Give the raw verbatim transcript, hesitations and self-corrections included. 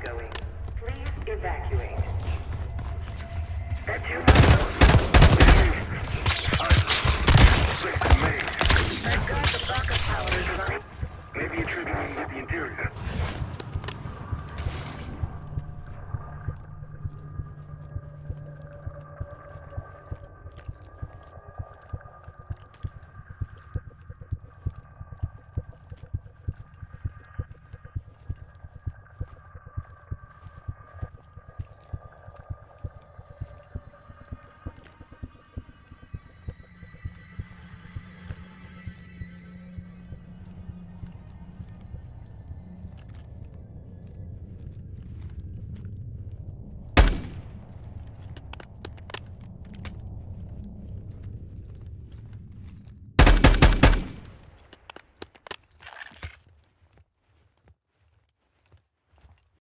outgoing. Please evacuate. That you I've got the backup power design. Maybe a tribute with the interior.